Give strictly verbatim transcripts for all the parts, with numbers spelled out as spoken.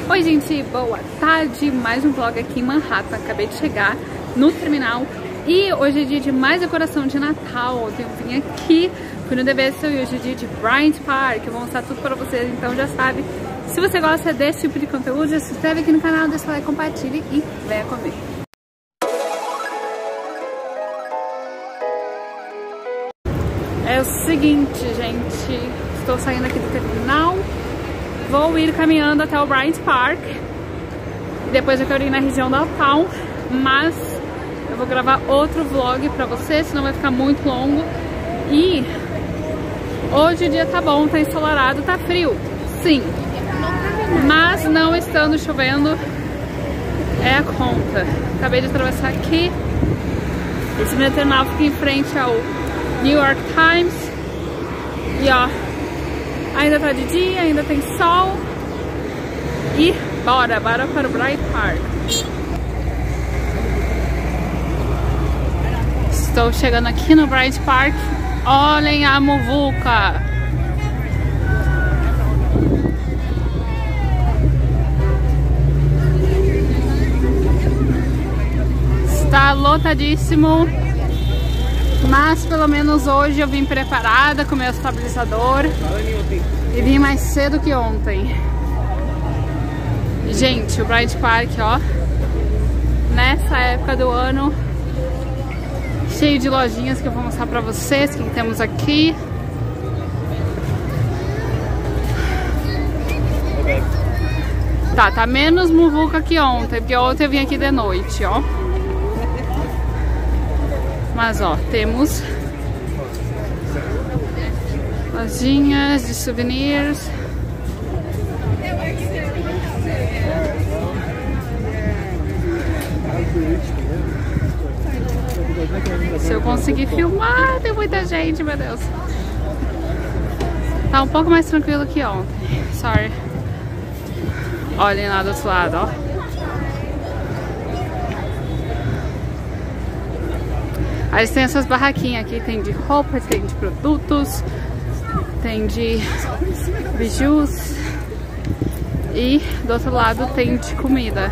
Oi gente, boa tarde, mais um vlog aqui em Manhattan. Acabei de chegar no terminal e hoje é dia de mais decoração de Natal. Eu vim aqui, fui no The Vessel e hoje é dia de Bryant Park. Eu vou mostrar tudo pra vocês, então já sabe. Se você gosta desse tipo de conteúdo, já se inscreve aqui no canal, deixa o like, compartilhe e venha comigo. É o seguinte, gente, estou saindo aqui do terminal, vou ir caminhando até o Bryant Park e depois eu quero ir na região da Uptown, mas eu vou gravar outro vlog pra vocês, senão vai ficar muito longo. E hoje o dia tá bom, tá ensolarado, tá frio, sim, mas não estando chovendo é a conta. Acabei de atravessar aqui, esse meu terminal fica em frente ao New York Times e ó, ainda tá de dia, ainda tem sol e bora, bora para o Bryant Park. Estou chegando aqui no Bryant Park, olhem a muvuca. Está lotadíssimo. Mas pelo menos hoje eu vim preparada com meu estabilizador e vim mais cedo que ontem. Gente, o Bryant Park, ó, nessa época do ano, cheio de lojinhas que eu vou mostrar pra vocês. O que temos aqui? Tá, tá menos muvuca que ontem, porque ontem eu vim aqui de noite, ó. Mas ó, temos lojinhas de souvenirs. Se eu conseguir filmar, tem muita gente, meu Deus. Tá um pouco mais tranquilo que ontem. Sorry. Olhem lá do outro lado, ó. Aí tem essas barraquinhas aqui, tem de roupas, tem de produtos, tem de bijus e do outro lado tem de comida.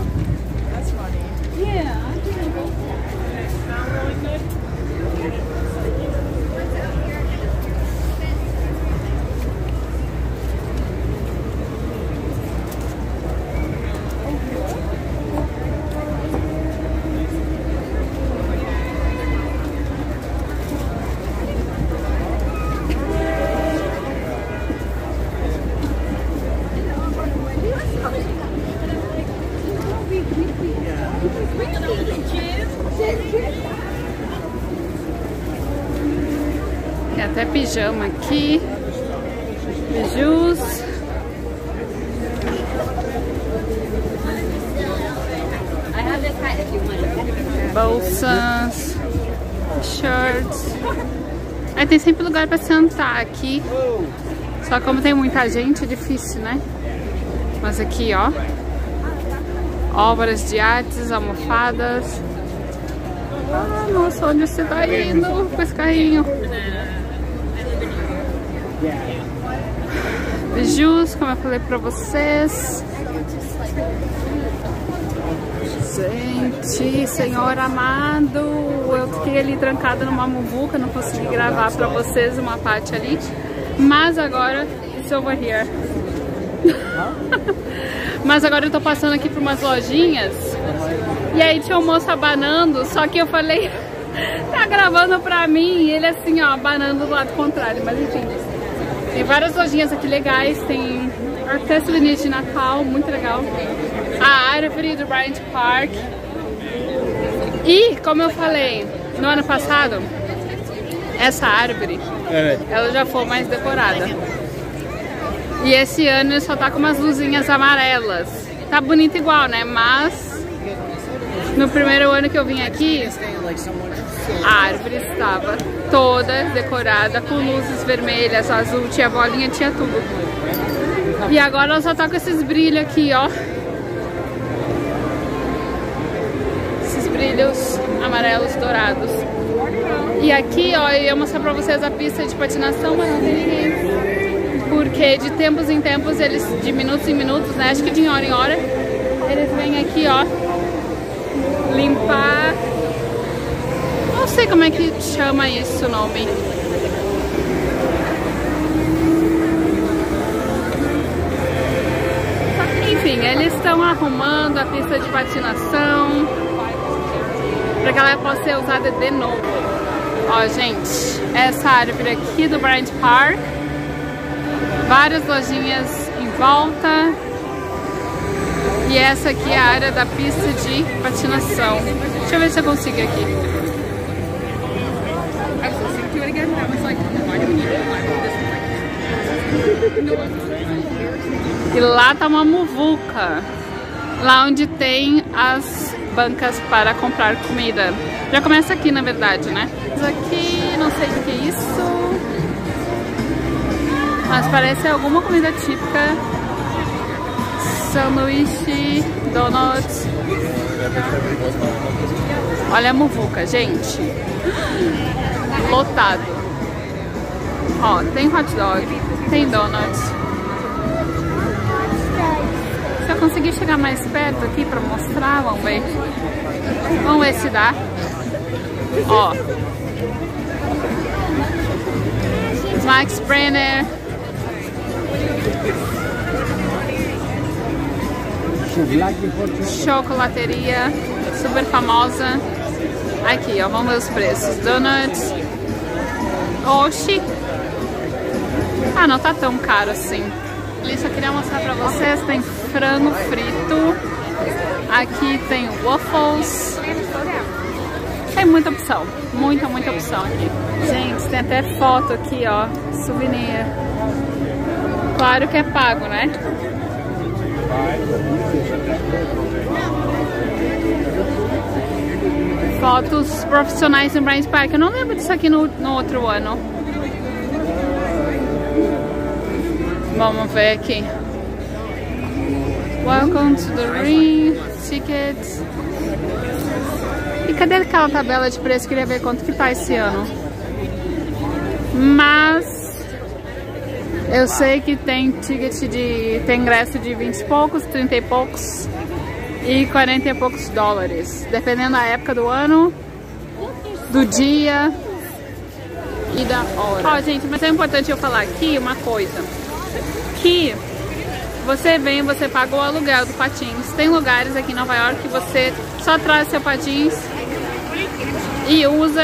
Tem até pijama aqui, bijus, bolsas, shirts. Aí tem sempre lugar para sentar aqui, só como tem muita gente é difícil, né? Mas aqui, ó, obras de artes, almofadas. Ah, nossa, onde você tá indo com esse carrinho? Bijus, como eu falei pra vocês. Gente, Senhor amado, eu fiquei ali trancada numa muvuca, não consegui gravar pra vocês uma parte ali. Mas agora, it's over here. Mas agora eu tô passando aqui por umas lojinhas. E aí tinha um moço abanando, só que eu falei, tá gravando pra mim, e ele assim, ó, abanando do lado contrário, mas enfim. Tem várias lojinhas aqui legais, tem até souvenirs de Natal, muito legal. A árvore do Bryant Park. E, como eu falei, no ano passado, essa árvore, ela já foi mais decorada. E esse ano ele só tá com umas luzinhas amarelas. Tá bonito igual, né? Mas no primeiro ano que eu vim aqui, a árvore estava toda decorada com luzes vermelhas, azul, tinha bolinha, tinha tudo. E agora ela só tá com esses brilhos aqui, ó. Esses brilhos amarelos dourados. E aqui, ó, eu ia mostrar pra vocês a pista de patinação, mas não tem ninguém. porque de tempos em tempos, eles, de minutos em minutos, né? Acho que de hora em hora, eles vêm aqui, ó, limpar. Não sei como é que chama isso o nome. Enfim, eles estão arrumando a pista de patinação para que ela possa ser usada de novo. Ó, gente, essa árvore aqui do Bryant Park, várias lojinhas em volta, e essa aqui é a área da pista de patinação. Deixa eu ver se eu consigo aqui. E lá tá uma muvuca, lá onde tem as bancas para comprar comida. Já começa aqui, na verdade, né? Isso aqui, não sei o que é isso, mas parece alguma comida típica. Sanduíche, donuts. Olha a muvuca, gente. Lotado. Ó, tem hot dog, tem donuts. Se eu conseguir chegar mais perto aqui pra mostrar, vamos ver. Vamos ver se dá. Ó. Max Brenner. Chocolateria, super famosa. Aqui, ó, vamos ver os preços. Donuts. Oxi. Ah, não tá tão caro assim. Ali, só queria mostrar pra vocês, tem frango frito. Aqui tem waffles. Tem muita opção, muita, muita opção aqui. Gente, tem até foto aqui, ó, souvenir. Claro que é pago, né? Fotos profissionais no Bryant Park. Eu não lembro disso aqui no, no outro ano. Vamos ver aqui. Welcome to the ring. Tickets. E cadê aquela tabela de preço? Queria ver quanto que tá esse ano. Mas eu sei que tem ticket de... tem ingresso de vinte e poucos, trinta e poucos e quarenta e poucos dólares. Dependendo da época do ano, do dia e da hora. Ó, gente, mas é importante eu falar aqui uma coisa. Que você vem, você paga o aluguel do patins. Tem lugares aqui em Nova York que você só traz seu patins e usa.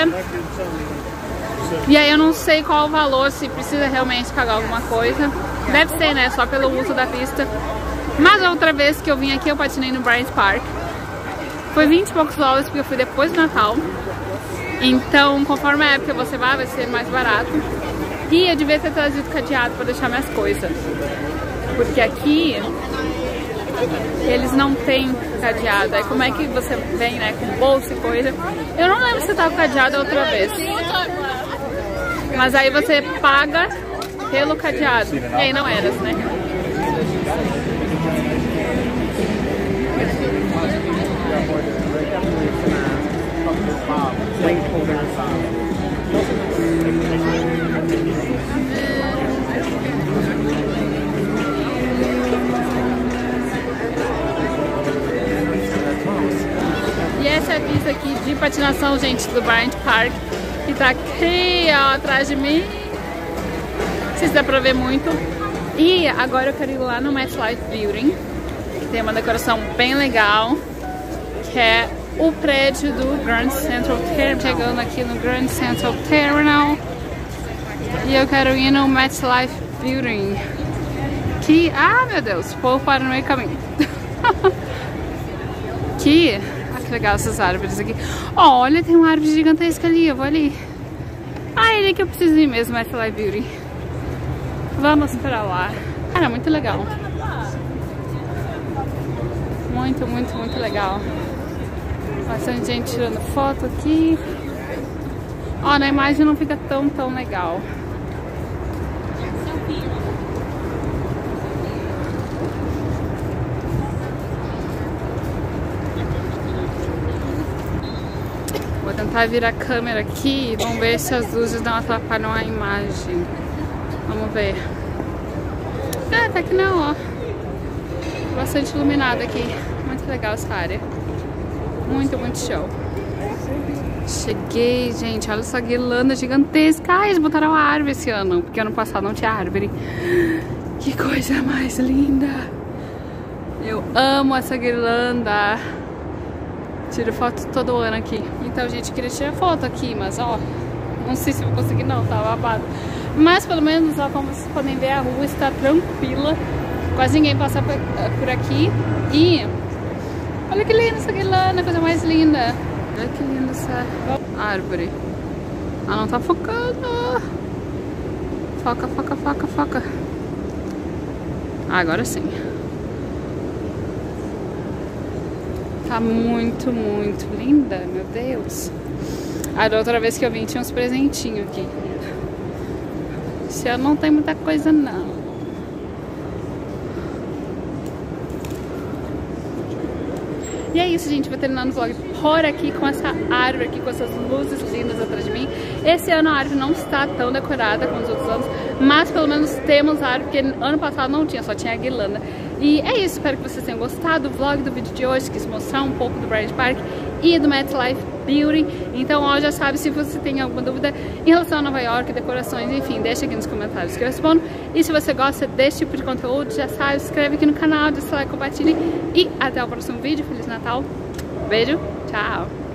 E aí eu não sei qual o valor, se precisa realmente pagar alguma coisa. Deve ser, né? Só pelo uso da pista. Mas a outra vez que eu vim aqui, eu patinei no Bryant Park. Foi vinte e poucos dólares, porque eu fui depois do Natal. Então, conforme a época você vai, vai ser mais barato. E eu devia ter trazido cadeado para deixar minhas coisas. Porque aqui eles não têm cadeado. Aí como é que você vem, né, com bolsa e coisa? Eu não lembro se tava cadeado outra vez. Mas aí você paga pelo cadeado. E aí não era, né? E essa é a pista aqui de patinação, gente, do Bryant Park, que tá aqui, ó, atrás de mim. Não sei se dá pra ver muito. E agora eu quero ir lá no MetLife Building, que tem uma decoração bem legal, que é o prédio do Grand Central Terminal. Chegando aqui no Grand Central Terminal. E eu quero ir no MetLife Building. Que... ah, meu Deus, o povo para no meio caminho. Que... ah, que legal essas árvores aqui. Oh, olha, tem uma árvore gigantesca ali, eu vou ali. Ah, é ali que eu preciso ir mesmo, MetLife Building. Vamos pra lá. Cara, muito legal. Muito, muito, muito legal. Bastante gente tirando foto aqui. Ó, na imagem não fica tão, tão legal. Vou tentar virar a câmera aqui. Vamos ver se as luzes não atrapalham a imagem. Vamos ver. Ah, até que não, ó. Bastante iluminado aqui. Muito legal essa área. Muito, muito show. Cheguei, gente. Olha essa guirlanda gigantesca. Ah, eles botaram a árvore esse ano, porque ano passado não tinha árvore. Que coisa mais linda. Eu amo essa guirlanda. Tiro foto todo ano aqui. Então, gente, queria tirar foto aqui, mas ó, não sei se vou conseguir não, tá babado. Mas pelo menos, ó, como vocês podem ver, a rua está tranquila. Quase ninguém passa por, por aqui. E olha que linda essa guirlanda, coisa mais linda. Olha que linda essa árvore. Ah, não tá focando. Foca, foca, foca, foca. Ah, agora sim. Tá muito, muito linda, meu Deus. Ah, da outra vez que eu vim tinha uns presentinhos aqui. Esse ano não tem muita coisa não. E é isso, gente, vou terminando o vlog por aqui com essa árvore aqui, com essas luzes lindas atrás de mim. Esse ano a árvore não está tão decorada como os outros anos, mas pelo menos temos a árvore, porque ano passado não tinha, só tinha a guirlanda. E é isso, espero que vocês tenham gostado do vlog, do vídeo de hoje, quis mostrar um pouco do Bryant Park e do MetLife Building. Então, ó, já sabe, se você tem alguma dúvida em relação a Nova York, decorações, enfim, deixa aqui nos comentários que eu respondo. E se você gosta desse tipo de conteúdo, já sabe, se inscreve aqui no canal, deixa o like, compartilhe e até o próximo vídeo. Feliz Natal, beijo, tchau!